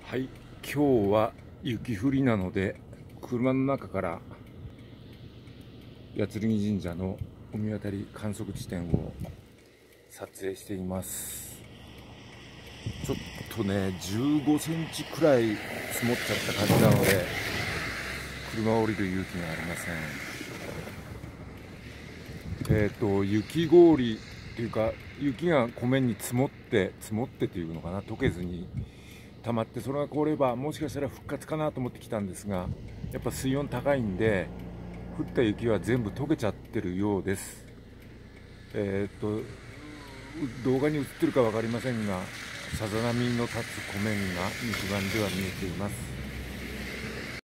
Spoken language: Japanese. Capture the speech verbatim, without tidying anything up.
はい、今日は雪降りなので車の中から八剣神社の御神渡り観測地点を撮影しています。ちょっとねじゅうごセンチくらい積もっちゃった感じなので車を降りる勇気がありません。えっ、と雪氷っていうか雪が湖面に積もって積もってというのかな、溶けずに溜まって、それが凍ればもしかしたら復活かなと思ってきたんですが、やっぱ水温高いんで降った雪は全部溶けちゃってるようです。えー、っと動画に映ってるか分かりませんが、さざ波の立つ湖面が肉眼では見えています。